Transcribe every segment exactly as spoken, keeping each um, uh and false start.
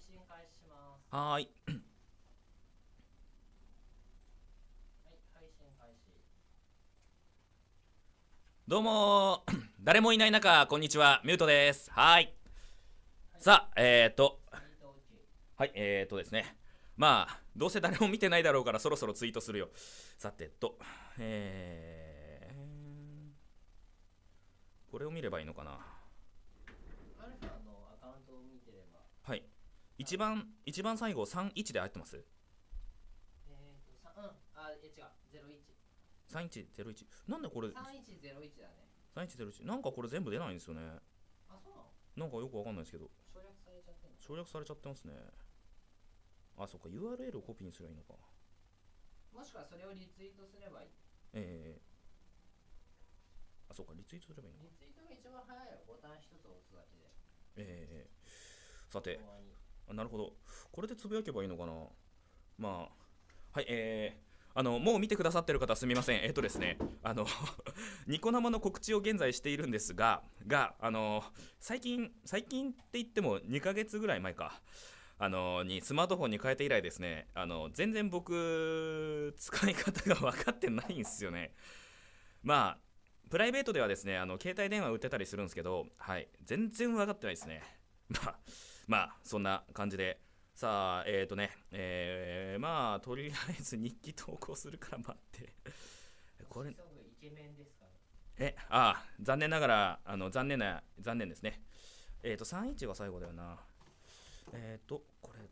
信開始します。 はーい。 はい、配信開始。 どうもー誰もいない中、こんにちは。ミュートです。はーい。 はい、 さあ、えーと、 ツイート打ち。 はい、えーとですね。まあ、どうせ誰も見てないだろうからそろそろツイートするよ。さてと、えー、これを見ればいいのかな。 アルファのアカウントを見てれば、 はい。 あの、 一番、一番最後さんいちで入ってます？ えーと、さ、うん、あ、え、違う、ゼロいち。 さんいちゼロいち。なんでこれ、 さんいちゼロいちだね。 さんいちゼロいち。なんかこれ全部出ないんですよね。 あ、そうなの？ なんかよくわかんないですけど。 省略されちゃってんの？ 省略されちゃってますね。あ、そっか、ユーアールエル をコピーにすればいいのか。 もしくはそれをリツイートすればいい。 えー、あ、そうか、リツイートすればいいのか。 リツイートが一番早いよ。ボタン一つ押すだけで。 えー、さて、 終わり。 あ、なるほど。これでつぶやけばいいのかな。まあ、はい、えー、あの、もう見てくださってる方すみません。えっ、とですね、あの、ニコ生の告知を現在しているんですが、が、あの、最近、最近って言ってもにかげつぐらい前か、あの、にスマートフォンに変えて以来ですね、あの、全然僕、使い方が分かってないんですよね。まあ、プライベートではですね、あの携帯電話売ってたりするんですけど、はい、全然分かってないですね。まあ、まあ、そんな感じで、さあ、えーとね、えー、まあ、とりあえず日記投稿するから待って。これ、 押し急ぐイケメンですかね。 え、ああ、残念ながら、あの、残念な、残念ですね。えーと、さんいちが最後だよな。えーと、これって、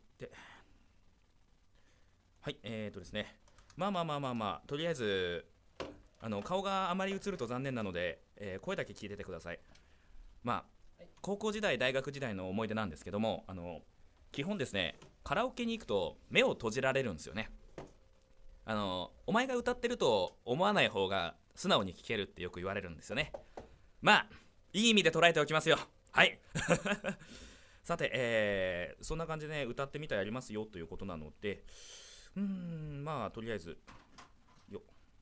はい、えーとですね、まあまあまあまあまあ、とりあえず、あの顔があまり映ると残念なので、えー声だけ聞いててください。まあ、 はい。 高校時代大学時代の思い出なんですけども、あの基本ですね、カラオケに行くと目を閉じられるんですよね。あのお前が歌ってると思わない方が素直に聴けるってよく言われるんですよね。まあ、いい意味で捉えておきますよ。はい。さて、えーそんな感じで、ね、歌ってみたらやりますよということなので、うーん、まあとりあえず、よ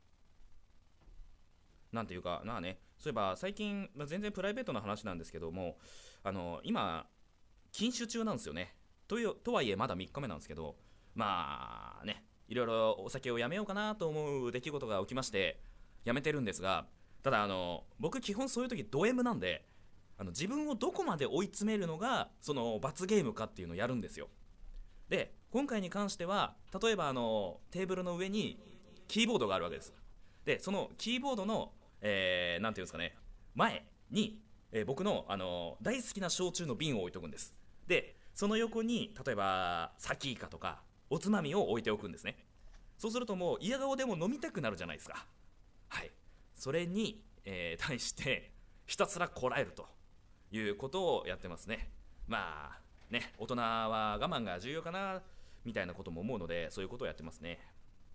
なんていうかなあね、そういえば最近、まあ、全然プライベートな話なんですけども、あの今禁酒中なんですよね。というとはいえまだみっかめなんですけど、まあね、いろいろお酒をやめようかなと思う出来事が起きまして、やめてるんですが、ただあの僕基本そういう時ド M なんで、あの自分をどこまで追い詰めるのがその罰ゲームかっていうのをやるんですよ。で今回に関しては、例えばあのテーブルの上にキーボードがあるわけです。でそのキーボードの、えー、なんていうんですかね、前に、えー僕の、あの大好きな焼酎の瓶を置いとくんです。でその横に例えばサキイカとかおつまみを置いておくんですね。そうするともう嫌顔でも飲みたくなるじゃないですか。はい。それに、えー対してひたすらこらえるということをやってますね。まあね、大人は我慢が重要かなみたいなことも思うので、そういうことをやってますね。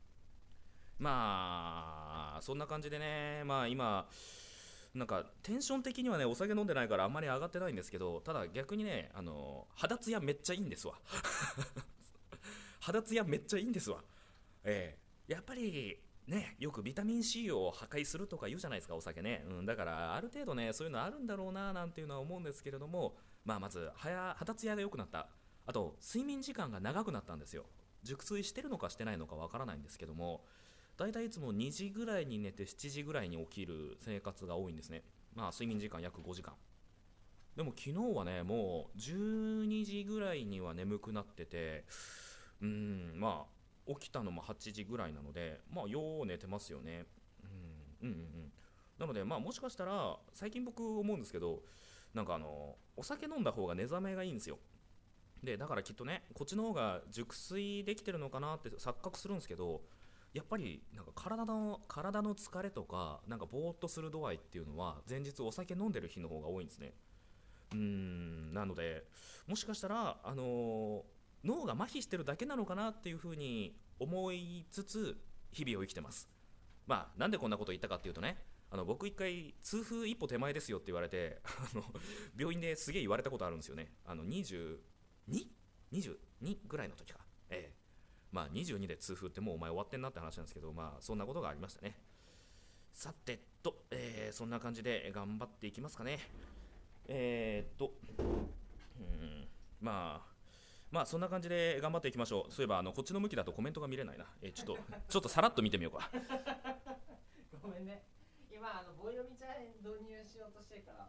まあそんな感じでね、まあ今なんかテンション的にはね、お酒飲んでないからあんまり上がってないんですけど、ただ逆にね、あの肌ツヤめっちゃいいんですわ。肌ツヤめっちゃいいんですわ。ええ、やっぱりね、よくビタミン C を破壊するとか言うじゃないですか、お酒ね。うん、だからある程度ね、そういうのあるんだろうななんていうのは思うんですけれども、まあまず肌肌ツヤが良くなった。あと睡眠時間が長くなったんですよ。熟睡してるのかしてないのかわからないんですけども、だいたいいつもにじぐらいに寝てしちじぐらいに起きる生活が多いんですね。まあ睡眠時間約ごじかん。でも昨日はね、もうじゅうにじぐらいには眠くなってて、うーん、まあ起きたのもはちじぐらいなので、まあよう寝てますよね。うんうんうんうん。なのでまあもしかしたら最近僕思うんですけど、なんかあのお酒飲んだ方が寝覚めがいいんですよ。でだからきっとね、こっちの方が熟睡できてるのかなって錯覚するんですけど、やっぱりなんか体の体の疲れとかなんかぼーっとする度合いっていうのは前日お酒飲んでる日の方が多いんですね。うーん、なのでもしかしたら、あのー脳が麻痺してるだけなのかなっていうふうに思いつつ日々を生きてます。まあなんでこんなこと言ったかっていうとね、あの僕一回痛風一歩手前ですよって言われて、あの病院ですげえ言われたことあるんですよね。あの にじゅうに?にじゅうに ぐらいの時か。ええ、まあにじゅうにで痛風ってもうお前終わってんなって話なんですけど、まあそんなことがありましたね。さてと、えーそんな感じで頑張っていきますかね。えーっと、うん、まあまあそんな感じで頑張っていきましょう。そういえばあのこっちの向きだとコメントが見れないな。えーちょっとちょっとさらっと見てみようか。 ごめんね。今あの棒読みチャレンジ導入しようとしてるから。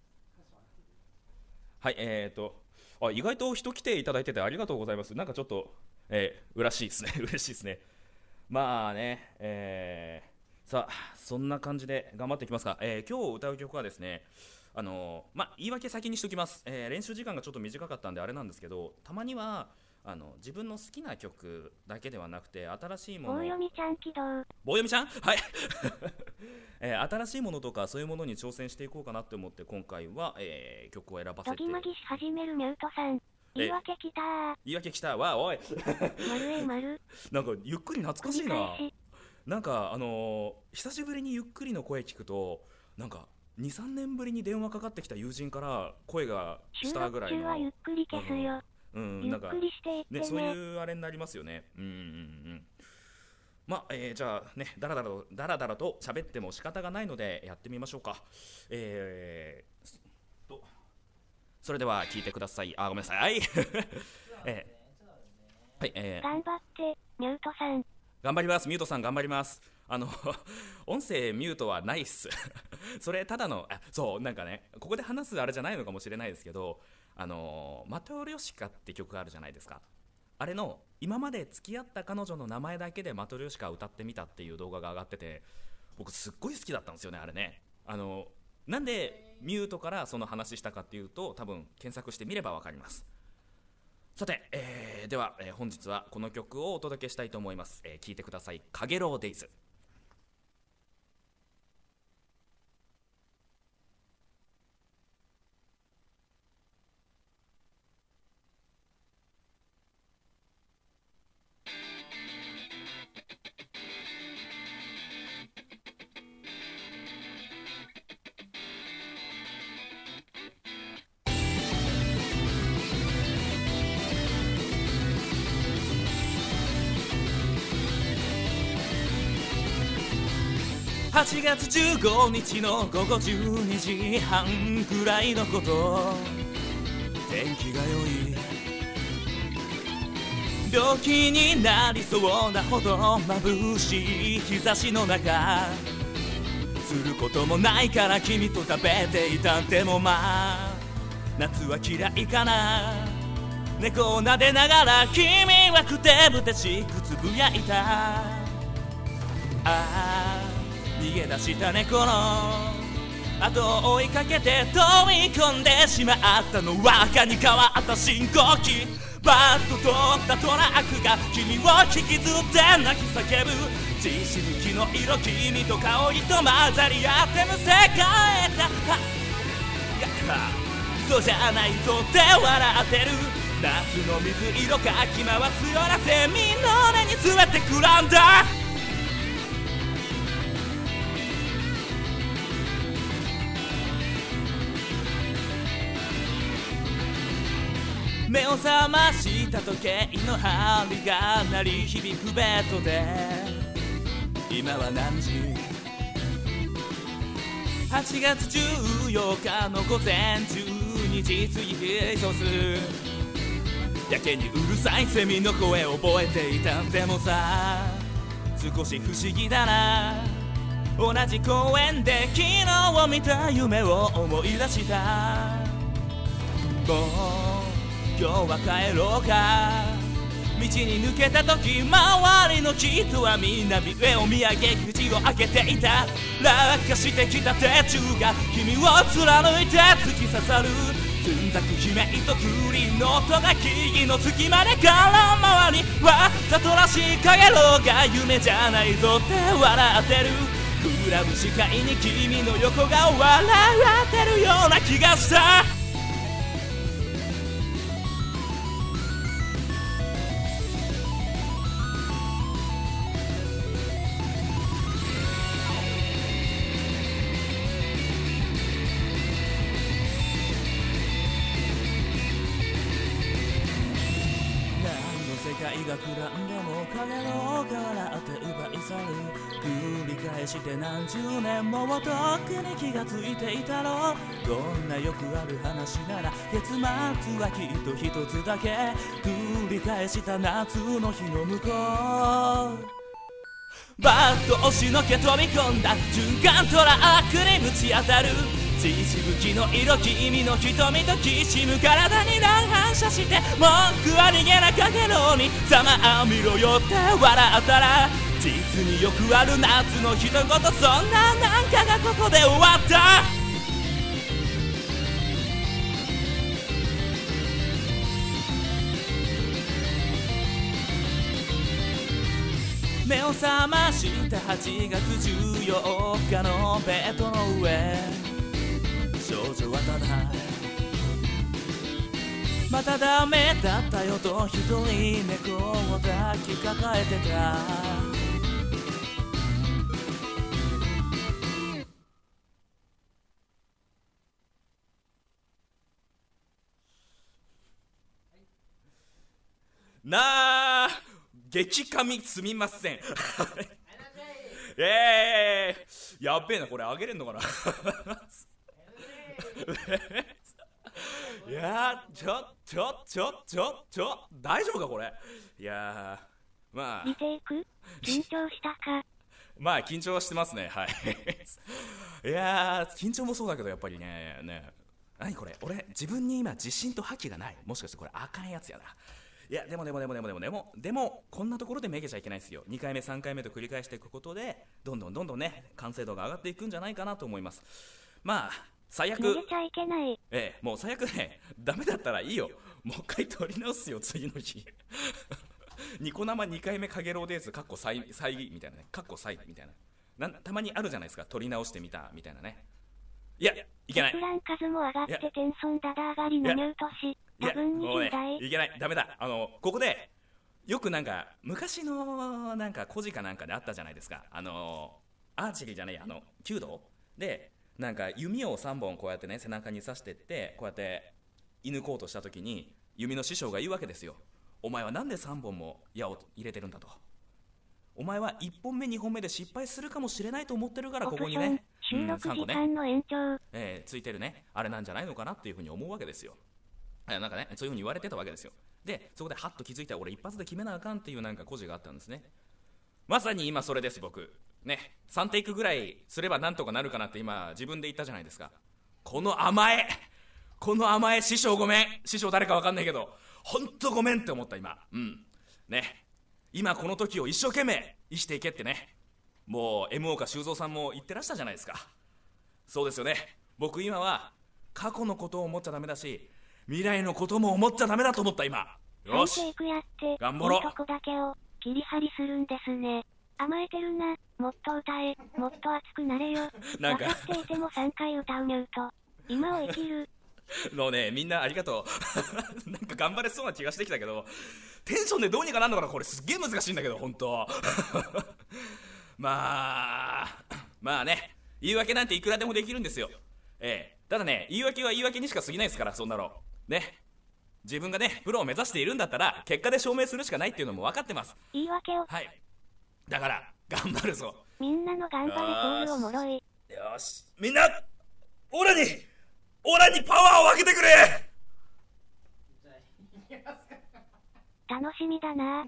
はい、えーとあ意外と人来ていただいててありがとうございます。なんかちょっと、えー、嬉しいですね。嬉しいですね。まあね、えー、さあそんな感じで頑張っていきますか。えー今日歌う曲はですね、あのーまあ言い訳先にしときます。えー練習時間がちょっと短かったんであれなんですけど、たまにはあの自分の好きな曲だけではなくて新しいも棒のを、 読みちゃん起動。 棒読みちゃんはい、えー新しいものとかそういうものに挑戦していこうかなって思って今回は、えー曲を選ばせて、 ドギマギし始めるミュートさん。言い訳きたー。 言い訳きたわおい丸え丸。 なんかゆっくり懐かしいな。 繰り返し。 なんかあのー久しぶりにゆっくりの声聞くとなんかにさんねんぶりに電話かかってきた友人から声が収録したぐらいの、 中はゆっくり消すよ。 うん、 ゆっなんかくりしていってね、 ね。 そういうあれになりますよね。うんうんうん。まあ、えーじゃあね、だらだらとだらだらと喋っても仕方がないのでやってみましょうか。えー、とそれでは聞いてください。あ、ごめんなさい。えーはい、えー頑張って、ミュートさん。 頑張ります。ミュートさん頑張ります。あの音声ミュートはないっす。それただのあそうなんかね、ここで話すあれじゃないのかもしれないですけど、あのマトリョシカって曲があるじゃないですか。あれの今まで付き合った彼女の名前だけでマトリョシカを歌ってみたっていう動画が上がってて、僕すっごい好きだったんですよねあれね。あのなんでミュートからその話したかっていうと、多分検索してみればわかります。さて、えーでは、えー本日はこの曲をお届けしたいと思います。えー聴いてください。かげろうデイズ。はちがつじゅうごにちのごごじゅうにじはんくらいのこと、天気が良い、病気になりそうなほど眩しい日差しの中、することもないから君と食べていた。でもまあ夏は嫌いかな。猫を撫でながら君はくてぶてしくつぶやいた。ああ逃げ出した猫の後を追いかけて飛び込んでしまったのは赤に変わった信号機。バッと通ったトラックが君を引きずって泣き叫ぶ。血しぶきの色君と香りと混ざり合ってむせ返った。いやそうじゃないぞって笑ってる。夏の水色かき回すようなセミの根に全てくらんだ。目を覚ました時計の針が鳴り響くベッドで、今は何時？はちがつじゅうようかの午前じゅうにじ過ぎてそうする。やけにうるさいセミの声を覚えていた。でもさ少し不思議だな。同じ公園で昨日見た夢を思い出した。もう今日は帰ろうか。道に抜けた時周りの人はみんな上を見上げ口を開けていた。落下してきた鉄柱が君を貫いて突き刺さる。つんざく悲鳴と栗の音が木々の隙間で空回り。わざとらしいかげろうが夢じゃないぞって笑ってる。クラブ視界に君の横顔笑ってるような気がした。 界が暗んでも影の瓦って奪い去る繰り返して何十年もとっくに気がついていたろうこんなよくある話なら月末はきっと一つだけ繰り返した夏の日の向こうバッと押しのけ飛び込んだ循環トラックにぶち当たる血しぶきの色君の瞳ときしむ体に乱反射して文句は逃げなかけろにざまあみろよって笑ったら実によくある夏の一言そんななんかがここで終わった目を覚ましたはちがつじゅうよっかのベッドの上少女はただまたダメだったよと一人猫を抱きかかえてたなあ激神すみませんえー、やっべえなこれあげれんのかないやーちょちょちょちょちょ大丈夫かこれいやーまあリテイク緊張したかまあ緊張はしてますねはいいやー緊張もそうだけどやっぱりねね何これ俺自分に今自信と覇気がないもしかしてこれあかんやつやないやでもでもでもでもでもでもでもこんなところでめげちゃいけないですよにかいめさんかいめと繰り返していくことでどんどんどんどんね完成度が上がっていくんじゃないかなと思いますまあ最悪めげちゃいけないええもう最悪ねダメだったらいいよもう一回撮り直すよ次の日ニコ生にかいめかげろうですかっこ再再みたいなねかっこ再みたいななんたまにあるじゃないですか撮り直してみたみたいなねいやいけない閲覧数も上がってテンションダダ上がりのニュート氏多分にじゅう代、 ね、いけないダメだあのここでよくなんか昔のなんか孤児かなんかであったじゃないですかあのアーチェリーじゃないやあの弓道でなんか弓をさんぼんこうやってね背中に刺してってこうやって射抜こうとした時に弓の師匠が言うわけですよお前はなんでさんぼんも矢を入れてるんだとお前はいっぽんめにほんめで失敗するかもしれないと思ってるからここにね収録時間の延長、 うんねえー、ついてるねあれなんじゃないのかなっていうふうに思うわけですよなんかねそういうふうに言われてたわけですよでそこでハッと気づいたら俺一発で決めなあかんっていうなんか故事があったんですねまさに今それです僕ねさんテイクぐらいすればなんとかなるかなって今自分で言ったじゃないですかこの甘えこの甘え師匠ごめん師匠誰か分かんないけどほんとごめんって思った今うんね今この時を一生懸命生きていけってねもう エムオー か修造さんも言ってらしたじゃないですかそうですよね僕今は過去のことを思っちゃダメだし未来のことも思っちゃダメだと思った今よしさんテイクやって頑張ろういいとこだけを切り張りするんですね甘えてるなもっと歌えもっと熱くなれよなんか分かっていてもさんかい歌うミュート今を生きるのねみんなありがとうなんか頑張れそうな気がしてきたけどテンションでどうにかなるのかなこれすっげえ難しいんだけど本当まあまあね言い訳なんていくらでもできるんですよええただね言い訳は言い訳にしか過ぎないですからそんなのね自分がねプロを目指しているんだったら結果で証明するしかないっていうのも分かってます言い訳をはいだから頑張るぞみんなの頑張れコールおもろいよしみんなオラにオラにパワーを分けてくれじゃあいきますか楽しみだな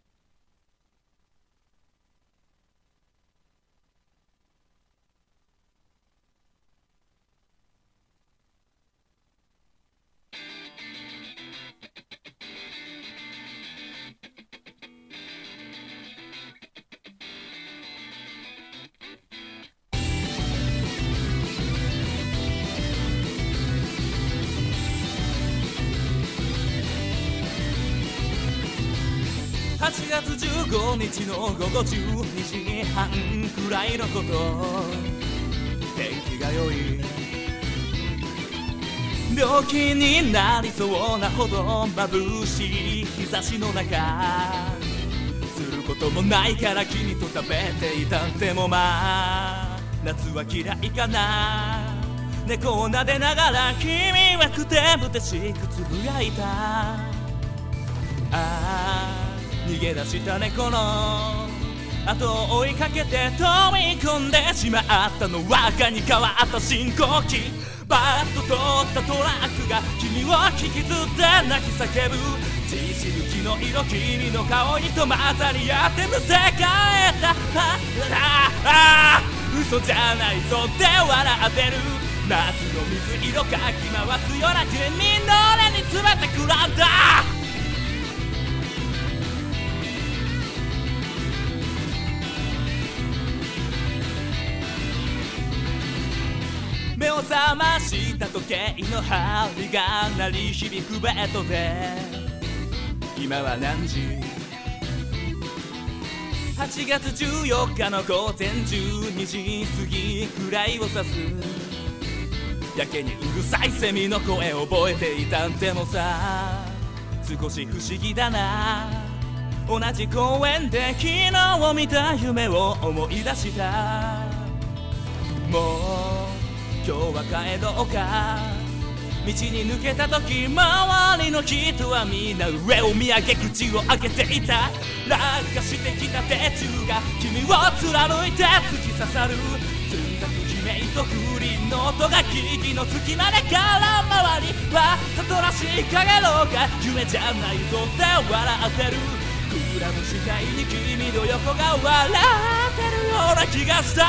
はちがつじゅうごにちのごごじゅうにじはんくらいのこと天気が良い病気になりそうなほど眩しい日差しの中することもないから君と食べていたでもまあ夏は嫌いかな猫を撫でながら君はくてぶてしくつぶやいたああげ出した猫の後を追いかけて飛び込んでしまったのは赤に変わった信号機。バッと通ったトラックが君を引きずって泣き叫ぶ。血しぶきの色君の顔にと混ざり合ってむせ返った。あああ嘘じゃないぞって笑ってる。夏の水色かき回すような君の俺に詰めてくらんだ。目を覚ました時計の針が鳴り響くベッドで今は何時？はちがつじゅうよっかの午前じゅうにじ過ぎくらいを指す。やけにうるさいセミの声覚えていたんでもさ、少し不思議だな。同じ公園で昨日見た夢を思い出した。もう今日は帰ろうか。道に抜けた時周りの人はみんな上を見上げ口を開けていた。落下してきた鉄柱が君を貫いて突き刺さる。つんざく悲鳴と風鈴の音が木々の隙間で空回り。わざとらしいかげろうが夢じゃないぞって笑ってる。クラブ視界に君の横が笑ってるような気がした。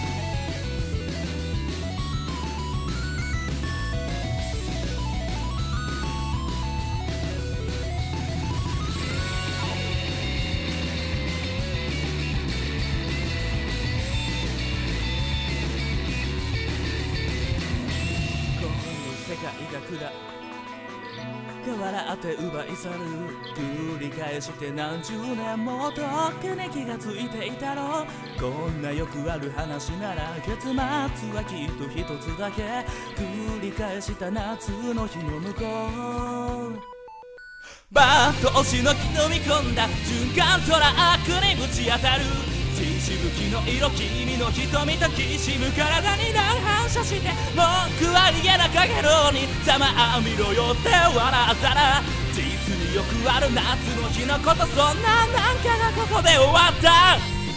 笑って奪い去る。繰り返して何十年もとっくに気がついていたろう。こんなよくある話なら結末はきっと一つだけ。繰り返した夏の日の向こう。バーッと押しのき飛び込んだ循環トラックにぶち当たる。血しぶきの色君の瞳ときしむ体に乱反射して僕は逃げなかげろうにざまあみろよって笑ったら、実によくある夏の日のこと、そんななんかがここで終わった。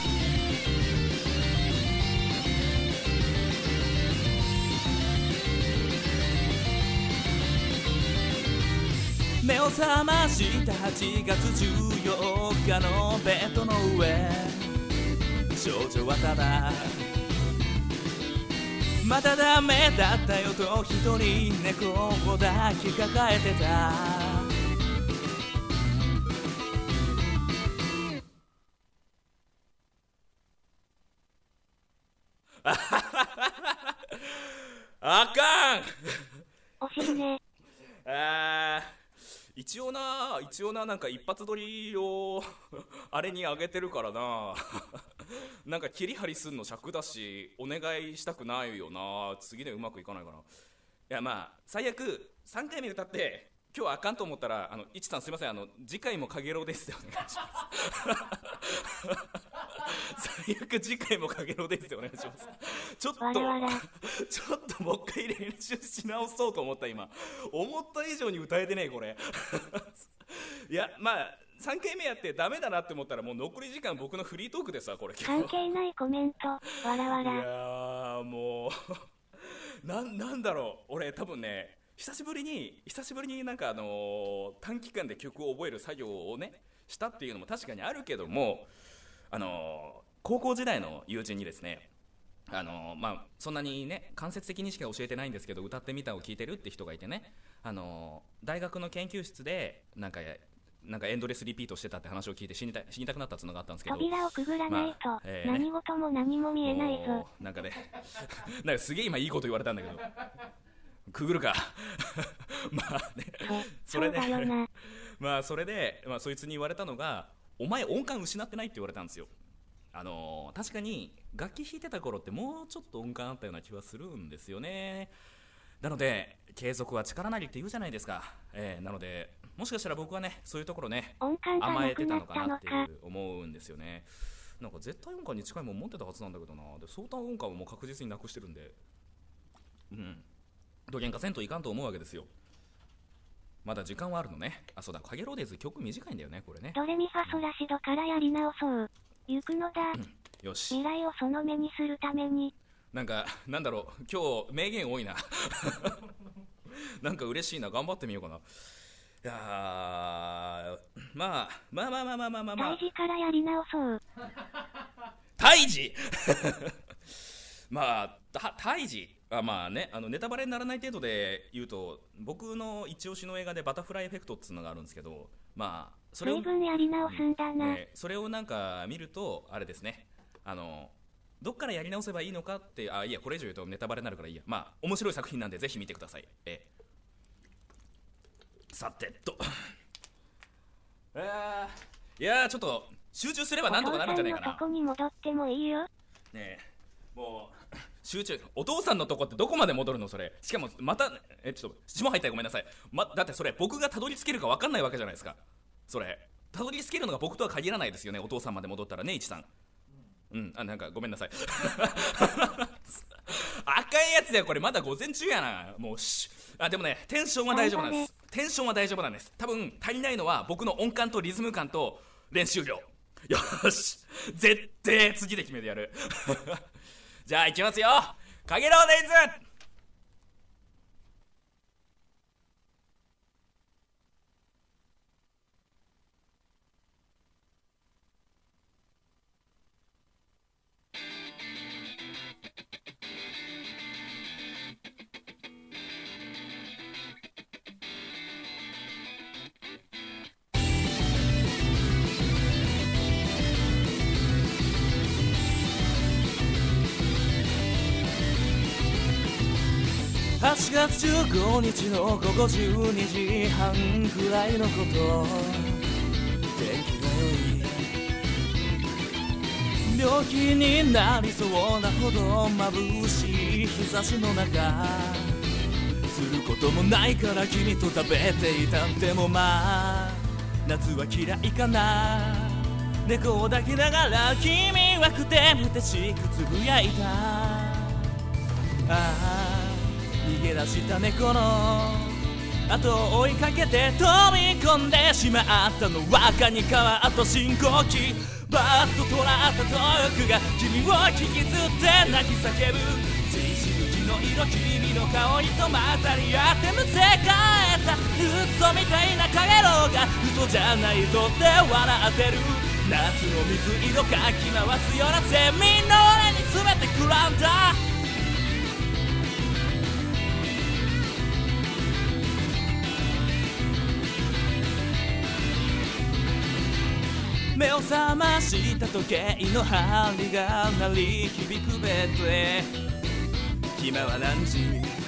目を覚ましたはちがつじゅうよっかのベッドの上。少女はただまたダメだったよと一人猫を抱きかかえてた。あかん惜しいね。 あー一応な一応ななんか一発撮りをあれにあげてるからななんか切り張りすんの尺だしお願いしたくないよな。次でうまくいかないかな。いやまあ最悪さんかいめ歌って今日あかんと思ったら、あのいちさんすいません、あの次回もかげろうですでお願いします最悪次回もかげろうですでお願いします。ちょっとわらわらちょっともう一回練習し直そうと思った。今思った以上に歌えてねえこれいやまあさんかいめやってダメだなって思ったらもう残り時間僕のフリートークですわこれ。 関係ないコメントわらわいら。 やーもうな, なんだろう俺多分ね久しぶりに久しぶりになんかあのー、短期間で曲を覚える作業をねしたっていうのも確かにあるけども、あのー、高校時代の友人にですね、あのー、まあそんなにね間接的にしか教えてないんですけど歌ってみたを聞いてるって人がいてね、あのー、大学の研究室でなんかなんかエンドレスリピートしてたって話を聞いて死にた死にたくなったっていうのがあったんですけど、 扉をくぐらないと、 まあえー何事も何も見えないぞ。 なんかねなんかすげえ今いいこと言われたんだけどくぐるかまあねそれでそうだよなまあそれで、まあ、そいつに言われたのがお前音感失ってないって言われたんですよ。あのー、確かに楽器弾いてた頃ってもうちょっと音感あったような気はするんですよね。なので継続は力なりって言うじゃないですか、えー、なのでもしかしたら僕はねそういうところね音感が甘えてたなくなったのかなってのか。 いう思うんですよね。なんか絶対音感に近いもん持ってたはずなんだけどな。で相対音感をもう確実になくしてるんで、うんどげんかせんといかんと思うわけですよ。 まだ時間はあるのね。あ、そうだ、かげろうデイズ曲短いんだよね、これね。 ドレミファソラシドからやり直そう。行くのだ。 うん、よし。 未来をその目にするために。 なんか、なんだろう、今日名言多いな。なんか嬉しいな、頑張ってみようかな。いやー、まあ、まあまあまあまあまあまあまあ。 胎児からやり直そう。 胎児まあ、た胎児あまあね、あのネタバレにならない程度で言うと、僕の一押しの映画でバタフライエフェクトっていうのがあるんですけど、まあ、それを、 随分やり直すんだな、 ね、それをなんか見ると、あれですね、あの、どっからやり直せばいいのかって、あ、いや、これ以上言うとネタバレになるからいいや。まあ、面白い作品なんでぜひ見てください。えさてと。えー、いやー、ちょっと集中すればなんとかなるんじゃないかな。 お父さんのとこに戻ってもいいよ。 ねえ、もう、集中。お父さんのとこってどこまで戻るのそれ。しかも、また、え、ちょっと、霜入ったらごめんなさい。ま、だってそれ、僕がたどり着けるか分かんないわけじゃないですか。それ。たどり着けるのが僕とは限らないですよね、お父さんまで戻ったらね、いちさん。うん、あ、なんかごめんなさい。赤いやつだよ、これまだ午前中やな。もうし、あ、でもね、テンションは大丈夫なんです。テンションは大丈夫なんです。多分、足りないのは僕の音感とリズム感と練習量。よし、絶対次で決めてやる。じゃあ行きますよ、かげろうデイズ。はちがつじゅうごにちのごごじゅうにじはんくらいのこと、天気が良い、病気になりそうなほど眩しい日差しの中、することもないから君と食べていた。でもまあ夏は嫌いかな。猫を抱きながら君はふてぶてしくつぶやいた。ああ、逃げ出した猫の後を追いかけて飛び込んでしまったのは蚊に変わった信号機。バッと捉ったトークが君を引きずって泣き叫ぶ。血しぶきの色、君の香りと混ざり合ってむせ返った嘘みたいなかげろうが嘘じゃないぞって笑ってる。夏の水色かき回すようなセミの俺に全てくらんだ。目を覚ました時計の針が鳴り響くベッドへ。今は何時？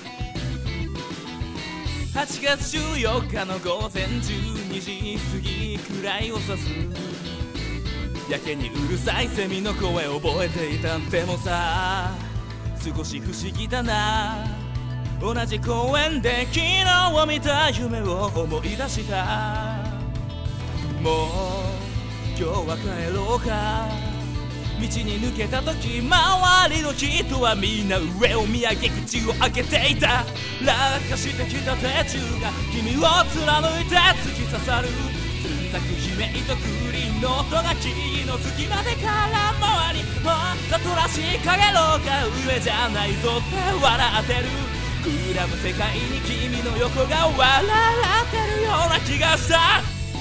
はちがつじゅうよっかの午前じゅうにじ過ぎくらいを指す。やけにうるさいセミの声を覚えていた。でもさ、少し不思議だな。同じ公園で昨日見た夢を思い出した。もう今日は帰ろうか。道に抜けた時周りの人はみんな上を見上げ口を開けていた。落下してきた鉄柱が君を貫いて突き刺さる。つんざく悲鳴とクリーンの音が木の隙間で空回り。もっとらしいかげろうが上じゃないぞって笑ってる。膨らむ世界に君の横が笑ってるような気がした。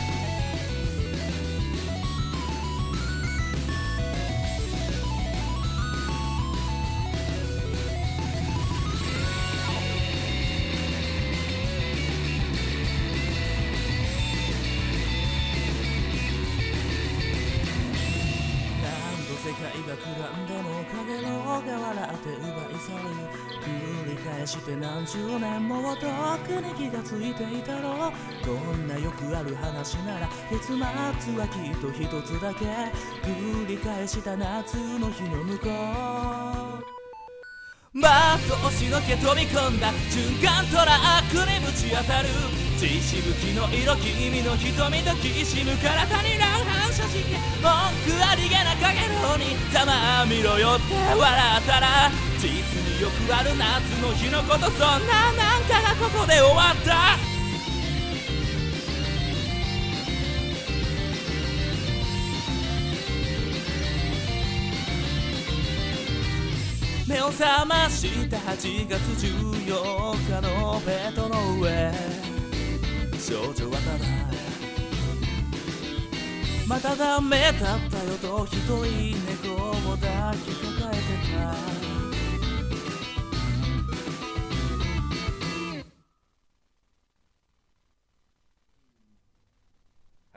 世界がくらんでもかげろうが笑って奪い去る。繰り返して何十年もとっくに気がついていたろう。こんなよくある話なら結末はきっと一つだけ。繰り返した夏の日の向こう、バッと押しのけ飛び込んだ瞬間トラックにぶち当たる。血しぶきの色、君の瞳ときしむ体に乱反射して文句ありげなかげろうにざまあみろよって笑ったら、実によくある夏の日のこと、そんななんかがここで終わった。 を覚ましたはちがつじゅうよっかのベッドの上、少女はただまたダメだったよと一人猫を抱きかかえてた。はい。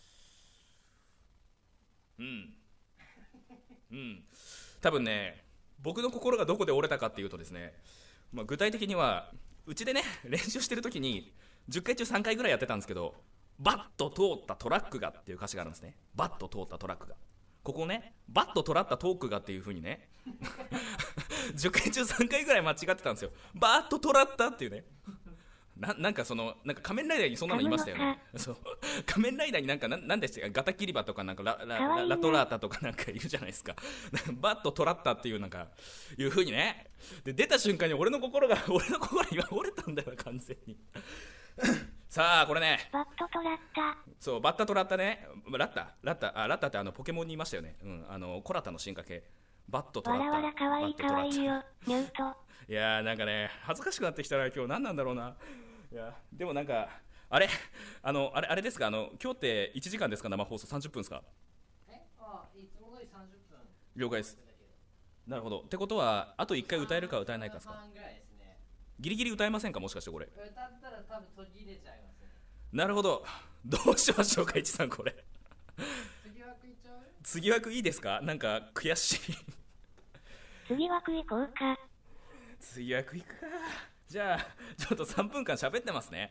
うんうん多分ね、僕の心がどこで折れたかっていうとですね、まあ、具体的にはうちでね練習してる時にじゅっかい中さんかいぐらいやってたんですけど、バッと通ったトラックがっていう歌詞があるんですね。バッと通ったトラックが、ここね、バッとトラったトークがっていう風にねじゅっかい中さんかいぐらい間違ってたんですよ。バッとトラったっていうね、な, なんかそのなんか仮面ライダーにそんなのいましたよね。そう仮面ライダーになんかななんでしたか、ガタキリバとかなんか ラ, ラ, ラ, ラトラータとかなんかいるじゃないですか。バッとトラッタっていうなんかいう風にね、で出た瞬間に俺の心が俺の心が今折れたんだよ完全にさあこれね、 バットトラッタ。 そうバッタトラッタね、ラッタラッタあラッタってあのポケモンにいましたよね。うん、あのコラタの進化系バットトラッタ。 わらわらかわいいかわいいよミュート。 いやーなんかね恥ずかしくなってきたら今日何なんだろうな。いやでもなんかあれあのあれあれですか、あの今日っていちじかんですか、生放送さんじゅっぷんですか。 えあいつも通りさんじゅっぷん。 了解です。なるほど。ってことはあといっかい歌えるか歌えないかですか。 半ぐらいですね。 ギリギリ歌えませんか、もしかしてこれ。 歌ったら多分途切れちゃいますね。 なるほど、どうしましょうかいちさんこれ次枠いっちゃう。 次枠いいですか、なんか悔しい次枠行こうか。 次枠行くか。じゃあちょっとさんぷんかん喋ってますね。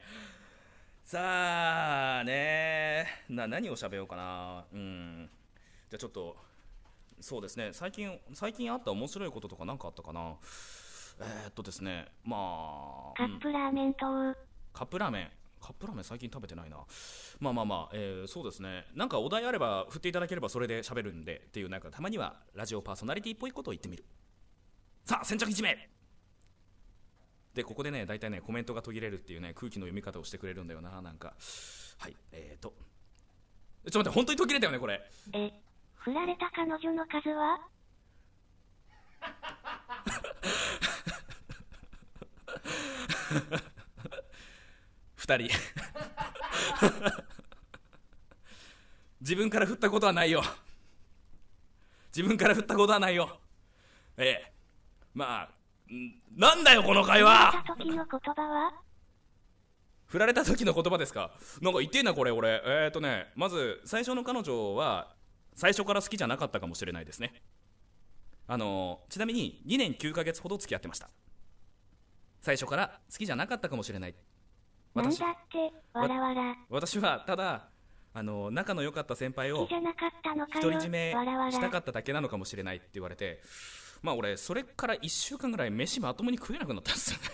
さあねな何を喋ろうかな。うんじゃあちょっとそうですね、最近最近あった面白いこととか何かあったかな。えー、っとですねまあカップラーメンと、うん、 カップラーメンカップラーメン最近食べてないな。まあまあまあ、えー、そうですね、なんかお題あれば振っていただければそれで喋るんでっていう、なんかたまにはラジオパーソナリティっぽいことを言ってみる。さあ先着いち名で、ここでね大体ねコメントが途切れるっていうね空気の読み方をしてくれるんだよな。なんかはいえーとちょっと待って、本当に途切れたよねこれ。 え振られた彼女の数はふたり自分から振ったことはないよ自分から振ったことはないよ。ええまあなんだよこの会話。 振られた時の言葉は振られた時の言葉ですか。なんか言ってんなこれ俺。えーとねまず最初の彼女は最初から好きじゃなかったかもしれないですね。あのちなみににねんきゅうかげつほど付き合ってました。最初から好きじゃなかったかもしれない。 なんだってわらわら。 私はただあの仲の良かった先輩を好きじゃなかったのかよ独り占めわらわらしたかっただけなのかもしれないって言われて、まあ俺それからいっしゅうかんぐらい飯まともに食えなくなったんですよね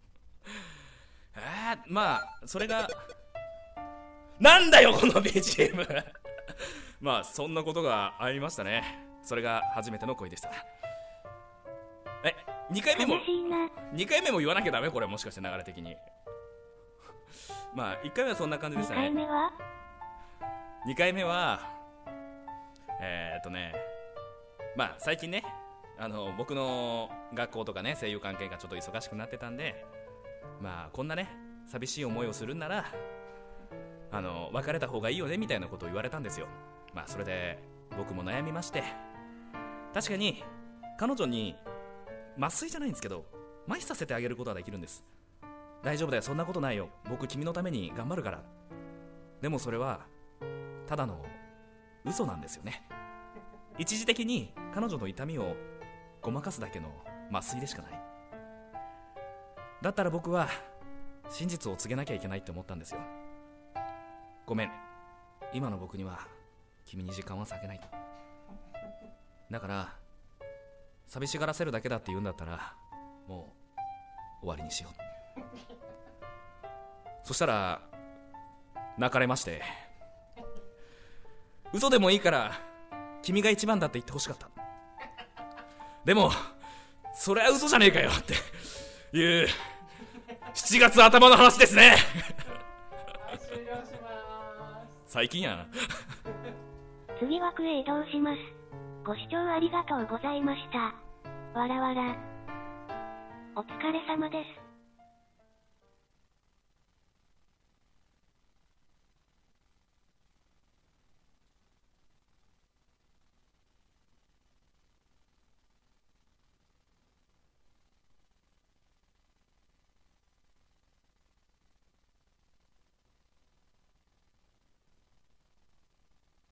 えー、まあそれがなんだよこの ビージーエム まあそんなことがありましたね。それが初めての恋でした。えにかいめも悲しいな。 にかいめも言わなきゃダメこれ、もしかして流れ的にまあいっかいめはそんな感じでしたね。 にかいめはにかいめはえー、っとねまあ最近ねあの僕の学校とかね声優関係がちょっと忙しくなってたんで、まあこんなね寂しい思いをするんならあの別れた方がいいよねみたいなことを言われたんですよ。まあそれで僕も悩みまして、確かに彼女に麻酔じゃないんですけど麻痺させてあげることはできるんです。大丈夫だよそんなことないよ僕君のために頑張るから。でもそれはただの嘘なんですよね。一時的に彼女の痛みをごまかすだけの麻酔でしかない。だったら僕は真実を告げなきゃいけないって思ったんですよ。ごめん今の僕には君に時間は割けない。だから寂しがらせるだけだって言うんだったらもう終わりにしよう。そしたら泣かれまして、嘘でもいいから君が一番だって言ってほしかった。でもそれは嘘じゃねえかよっていうしちがつ頭の話ですねはい終了します。 最近やな次枠へ移動します。ご視聴ありがとうございました。 わらわら。お疲れ様です。